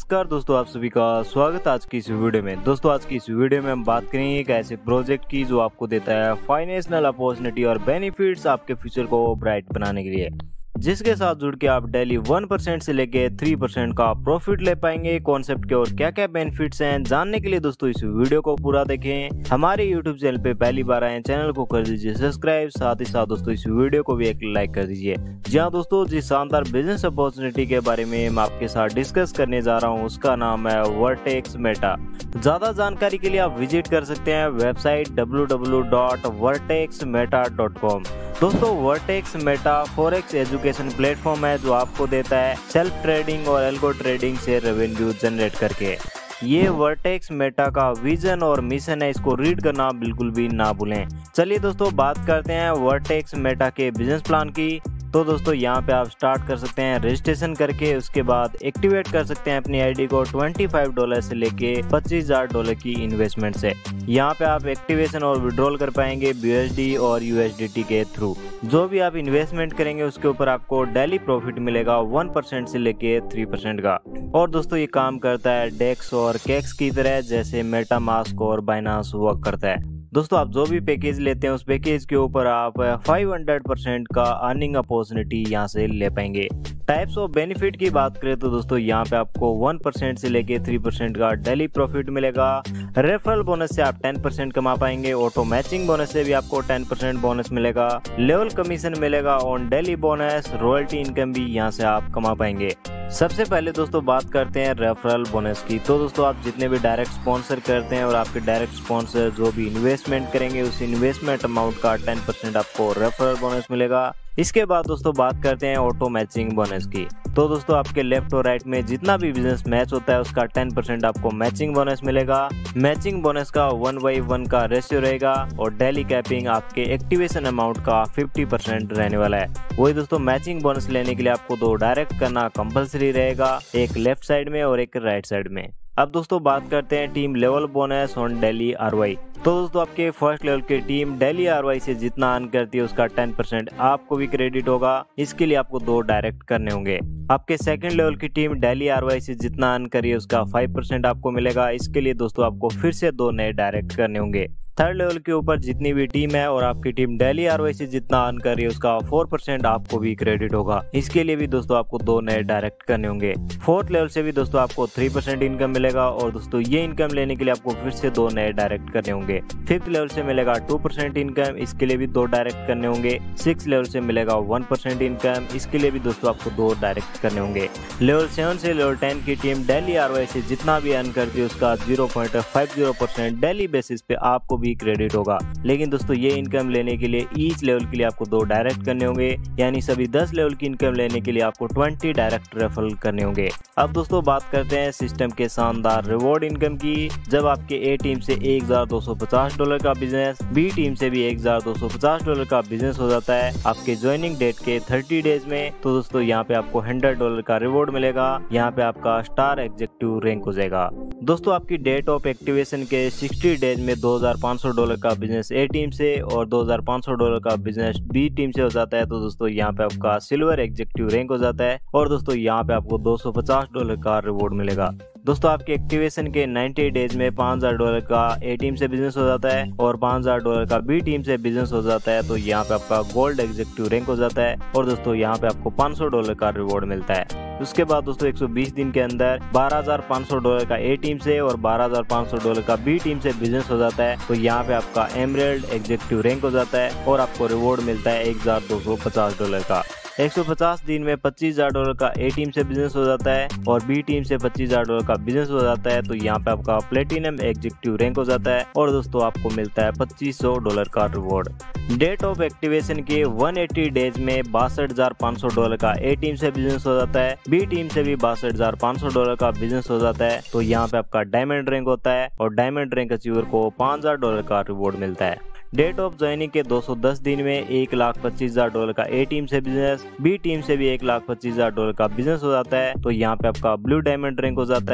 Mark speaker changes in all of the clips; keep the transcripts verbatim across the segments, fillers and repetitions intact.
Speaker 1: नमस्कार दोस्तों, आप सभी का स्वागत है आज की इस वीडियो में। दोस्तों आज की इस वीडियो में हम बात करेंगे एक ऐसे प्रोजेक्ट की जो आपको देता है फाइनेंशियल अपॉर्चुनिटी और बेनिफिट्स आपके फ्यूचर को ब्राइट बनाने के लिए, जिसके साथ जुड़ के आप डेली वन परसेंट से लेके थ्री परसेंट का प्रॉफिट ले पाएंगे। कॉन्सेप्ट के और क्या क्या बेनिफिट्स हैं जानने के लिए दोस्तों इस वीडियो को पूरा देखें। हमारे यूट्यूब चैनल पे पहली बार आए चैनल को कर दीजिए सब्सक्राइब, साथ ही साथ दोस्तों इस जी को भी एक लाइक कर दीजिए। जी हाँ दोस्तों, जिस शानदार बिजनेस अपॉर्चुनिटी के बारे में मैं आपके साथ डिस्कस करने जा रहा हूँ उसका नाम है वर्टेक्स मेटा। ज्यादा जानकारी के लिए आप विजिट कर सकते हैं website W W W dot vertex Meta dot com. दोस्तों vertex meta forex education platform है जो आपको देता है सेल्फ ट्रेडिंग और एल्गो ट्रेडिंग से रेवेन्यू जनरेट करके। ये वर्टेक्स मेटा का विजन और मिशन है, इसको रीड करना बिल्कुल भी ना भूलें। चलिए दोस्तों बात करते हैं वर्टेक्स मेटा के बिजनेस प्लान की। तो दोस्तों यहाँ पे आप स्टार्ट कर सकते हैं रजिस्ट्रेशन करके, उसके बाद एक्टिवेट कर सकते हैं अपनी आईडी को पच्चीस डॉलर से लेके पच्चीस हजार डॉलर की इन्वेस्टमेंट से। यहाँ पे आप एक्टिवेशन और विड्रॉल कर पाएंगे बीएसडी और यूएसडीटी के थ्रू। जो भी आप इन्वेस्टमेंट करेंगे उसके ऊपर आपको डेली प्रॉफिट मिलेगा वन परसेंट से लेके थ्री परसेंट का। और दोस्तों ये काम करता है डेक्स और केक्स की तरह, जैसे मेटामास्क और बाइनांस वर्क करता है। दोस्तों आप जो भी पैकेज लेते हैं उस पैकेज के ऊपर आप पाँच सौ परसेंट का अर्निंग अपॉर्चुनिटी यहाँ से ले पाएंगे। टाइप्स ऑफ बेनिफिट की बात करें तो दोस्तों यहाँ पे आपको वन परसेंट से लेके थ्री परसेंट का डेली प्रॉफिट मिलेगा। रेफरल बोनस से आप टेन परसेंट कमा पाएंगे। ऑटो मैचिंग बोनस से भी आपको टेन परसेंट बोनस मिलेगा। लेवल कमीशन मिलेगा on daily bonus. Royalty income भी यहाँ से आप कमा पाएंगे। सबसे पहले दोस्तों बात करते हैं रेफरल बोनस की। तो दोस्तों आप जितने भी डायरेक्ट स्पॉन्सर करते हैं और आपके डायरेक्ट स्पॉन्सर जो भी इन्वेस्टमेंट करेंगे उस इन्वेस्टमेंट अमाउंट का टेन परसेंट आपको रेफरल बोनस मिलेगा। इसके बाद दोस्तों बात करते हैं ऑटो मैचिंग बोनस की। तो दोस्तों आपके लेफ्ट और राइट में जितना भी बिजनेस मैच होता है उसका टेन परसेंट आपको मैचिंग बोनस मिलेगा। मैचिंग बोनस का वन बाई वन का रेशियो रहेगा और डेली कैपिंग आपके एक्टिवेशन अमाउंट का फिफ्टी परसेंट रहने वाला है। वही दोस्तों मैचिंग बोनस लेने के लिए आपको दो डायरेक्ट करना कंपलसरी रहेगा, एक लेफ्ट साइड में और एक राइट साइड में। अब दोस्तों बात करते हैं team level bonus on daily ROI. तो दोस्तों आपके फर्स्ट लेवल की टीम डेली आरवाई से जितना अर्न करती है उसका टेन परसेंट आपको भी क्रेडिट होगा। इसके लिए आपको दो डायरेक्ट करने होंगे। आपके सेकंड लेवल की टीम डेली आरवाई से जितना अर्न करी है उसका फाइव परसेंट आपको मिलेगा। इसके लिए दोस्तों आपको फिर से दो नए डायरेक्ट करने होंगे। थर्ड लेवल के ऊपर जितनी भी टीम है और आपकी टीम डेली आरवाई से जितना अर्न कर रही है उसका फोर परसेंट आपको भी क्रेडिट होगा। इसके लिए भी दोस्तों आपको दो नए डायरेक्ट करने होंगे। फोर्थ लेवल से भी दोस्तों आपको थ्री परसेंट इनकम मिलेगा और दोस्तों ये इनकम लेने के लिए आपको फिर से दो नए डायरेक्ट करने होंगे। फिफ्थ लेवल से मिलेगा टू परसेंट इनकम, इसके लिए भी दो डायरेक्ट करने होंगे। सिक्स लेवल से मिलेगा वन परसेंट इनकम, इसके लिए भी दोस्तों आपको दो डायरेक्ट करने होंगे। लेवल सेवन से लेवल टेन की टीम डेली आरवाई से जितना भी अर्न करती है उसका zero point five zero percent daily basis पे आपको भी क्रेडिट होगा। लेकिन दोस्तों ये इनकम लेने के लिए ईच लेवल के लिए आपको दो डायरेक्ट करने होंगे, यानी सभी दस लेवल की इनकम लेने के लिए आपको ट्वेंटी डायरेक्ट रेफरल करने होंगे। अब दोस्तों बात करते हैं सिस्टम के शानदार रिवॉर्ड इनकम की। जब आपके ए टीम से एक हजार दो सौ पचास डॉलर का बिजनेस, बी टीम से भी एक हजार दो सौ पचास डॉलर का बिजनेस हो जाता है आपके ज्वाइनिंग डेट के थर्टी डेज में, तो दोस्तों यहाँ पे आपको हंड्रेड डॉलर का रिवॉर्ड मिलेगा। यहाँ पे आपका स्टार एग्जीक्यूटिव रैंक हो जाएगा। दोस्तों आपकी डेट ऑफ एक्टिवेशन के सिक्सटी डेज में दो हजार पाँच सौ डॉलर का बिजनेस ए टीम से और दो हजार पाँच सौ डॉलर का बिजनेस बी टीम से हो जाता है, तो दोस्तों यहाँ पे आपका सिल्वर एग्जीक्यूटिव रैंक हो जाता है और दोस्तों यहाँ पे आपको दो सौ पचास डॉलर का रिवॉर्ड मिलेगा। दोस्तों आपके एक्टिवेशन के नाइंटी डेज में पाँच हजार डॉलर का ए टीम से बिजनेस हो जाता है और पाँच हजार डॉलर का बी टीम से बिजनेस हो जाता है, तो यहाँ पे आपका गोल्ड एग्जीक्यूटिव रैंक हो जाता है और दोस्तों यहाँ पे आपको पाँच सौ डॉलर का रिवॉर्ड मिलता है। उसके बाद दोस्तों एक सौ बीस दिन के अंदर बारह हजार पाँच सौ डॉलर का ए टीम से और बारह हजार पाँच सौ डॉलर का बी टीम से बिजनेस हो जाता है, तो यहाँ पे आपका एमरेल्ड एग्जीक्यूटिव रैंक हो जाता है और आपको रिवॉर्ड मिलता है एक हजार दो सौ पचास डॉलर का। एक सौ पचास दिन में पच्चीस हजार डॉलर का ए टीम से बिजनेस हो जाता है और बी टीम से पच्चीस हजार डॉलर का बिजनेस हो जाता है, तो यहाँ पे आपका प्लेटिनम एग्जीक्यूटिव रैंक हो जाता है और दोस्तों आपको मिलता है पच्चीस सौ डॉलर का रिवॉर्ड। डेट ऑफ एक्टिवेशन के एक सौ अस्सी डेज में बासठ हजार पाँच सौ डॉलर का ए टीम से बिजनेस हो जाता है, बी टीम से भी बासठ हजार पाँच सौ डॉलर का बिजनेस हो जाता है, तो यहाँ पे आपका डायमंड रैंक होता है और डायमंड रैंक अचीवर को पाँच हजार डॉलर का रिवॉर्ड मिलता है। डेट ऑफ ज्वाइनिंग के दो सौ दस दिन में एक लाख पच्चीस हजार डॉलर का ए टीम से बिजनेस, बी टीम से भी एक लाख पच्चीस हजार डॉलर का बिजनेस हो जाता है, तो यहाँ पे आपका ब्लू डायमंड रैंक हो जाता है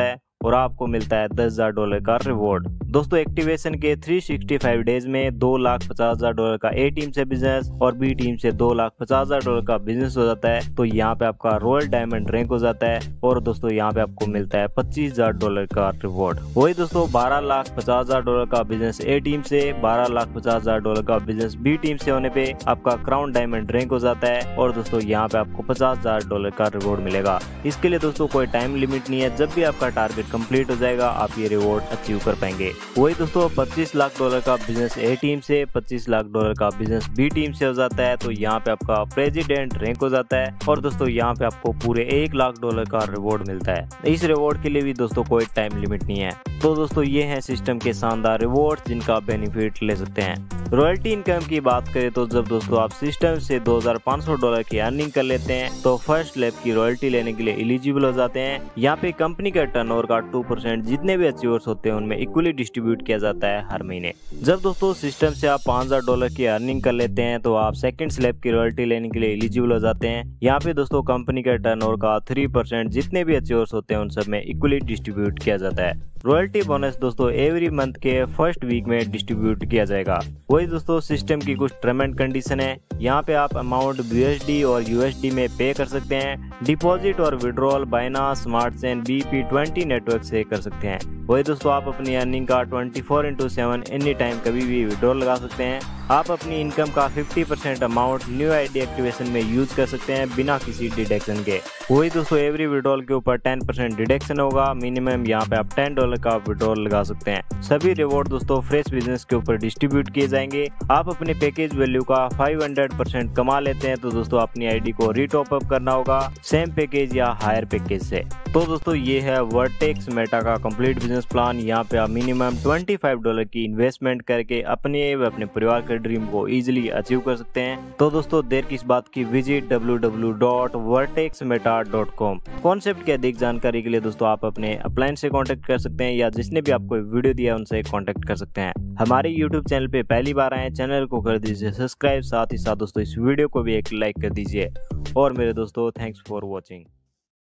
Speaker 1: और आपको मिलता है दस हजार डॉलर का रिवॉर्ड। दोस्तों एक्टिवेशन के तीन सौ पैंसठ डेज में दो लाख पचास हजार डॉलर का ए टीम से बिजनेस और बी टीम से दो लाख पचास हजार डॉलर का बिजनेस हो जाता है, तो यहाँ पे आपका रॉयल डायमंड रैंक हो जाता है और दोस्तों यहाँ पे आपको मिलता है पच्चीस हजार डॉलर का रिवॉर्ड। वही दोस्तों बारह लाख पचास हजार डॉलर का बिजनेस ए टीम से, बारह लाख पचास हजार डॉलर का बिजनेस बी टीम से होने पे आपका क्राउन डायमंड रैंक हो जाता है और दोस्तों यहाँ पे आपको पचास हजार डॉलर का रिवॉर्ड मिलेगा। इसके लिए दोस्तों कोई टाइम लिमिट नहीं है, जब भी आपका टारगेट कंप्लीट हो जाएगा आप ये रिवॉर्ड अचीव कर पाएंगे। वही दोस्तों पच्चीस लाख डॉलर का बिजनेस ए टीम से, पच्चीस लाख डॉलर का बिजनेस बी टीम से हो जाता है, तो यहाँ पे आपका प्रेसिडेंट रैंक हो जाता है और दोस्तों यहाँ पे आपको पूरे एक लाख डॉलर का रिवॉर्ड मिलता है। इस रिवॉर्ड के लिए भी दोस्तों कोई टाइम लिमिट नहीं है। तो दोस्तों ये है सिस्टम के शानदार रिवॉर्ड जिनका बेनिफिट ले सकते हैं। रॉयल्टी इनकम की बात करें तो जब दोस्तों आप सिस्टम से दो हजार पाँच सौ डॉलर की अर्निंग कर लेते हैं तो फर्स्ट लैब की रॉयल्टी लेने के लिए एलिजिबल हो जाते हैं। यहाँ पे कंपनी का टर्नओवर का टू परसेंट जितने भी अचीवर्स होते हैं उनमें इक्वली डिस्ट्रीब्यूट किया जाता है हर महीने। जब दोस्तों सिस्टम से आप पाँच हजार डॉलर की अर्निंग कर लेते हैं तो आप सेकंड स्लैब की रॉयल्टी लेने के लिए एलिजिबल हो जाते हैं। यहाँ पे दोस्तों कंपनी का टर्नओवर का थ्री परसेंट जितने भी अचीवर्स होते हैं उन सब में इक्वली डिस्ट्रीब्यूट किया जाता है। रॉयल्टी बोनस दोस्तों एवरी मंथ के फर्स्ट वीक में डिस्ट्रीब्यूट किया जाएगा। वही दोस्तों सिस्टम की कुछ टर्म एंड कंडीशन है। यहाँ पे आप अमाउंट यूएसडी और यूएसडी में पे कर सकते हैं। डिपॉजिट और withdrawal Binance, smart chain, B P twenty network से कर सकते हैं। वही दोस्तों आप अपनी अर्निंग का twenty four into seven any time कभी भी विड्रॉल लगा सकते हैं। आप अपनी इनकम का fifty percent amount new ID activation में यूज कर सकते हैं बिना किसी डिडक्शन के। वही दोस्तों एवरी विड्रॉल के ऊपर टेन परसेंट डिडक्शन होगा। मिनिमम यहाँ पे आप टेन डॉलर का विड्रॉल लगा सकते हैं। सभी रिवॉर्ड दोस्तों फ्रेश बिजनेस के ऊपर डिस्ट्रीब्यूट किए जाएंगे। आप अपने पैकेज वैल्यू का फाइव हंड्रेड परसेंट कमा लेते हैं तो दोस्तों अपनी आईडी को रीटॉप अप करना होगा सेम पैकेज या हायर पैकेज से। तो दोस्तों ये है वर्टेक्स मेटा का कंप्लीट बिजनेस प्लान। यहाँ पे आप मिनिमम पच्चीस डॉलर की इन्वेस्टमेंट करके अपने व अपने परिवार के ड्रीम को इजीली अचीव कर सकते हैं। तो दोस्तों देर किस बात की, visit W W W dot vertex Meta dot com. Concept की अधिक जानकारी के लिए दोस्तों आप अपने अपलाइन से कॉन्टेक्ट कर सकते हैं या जिसने भी आपको वीडियो दिया उनसे कॉन्टेक्ट कर सकते हैं। हमारे यूट्यूब चैनल पे पहली बार आए, चैनल को कर दीजिए सब्सक्राइब, साथ ही साथ दोस्तों इस वीडियो को भी एक लाइक कर दीजिए। और मेरे दोस्तों थैंक्स फॉर वॉचिंग।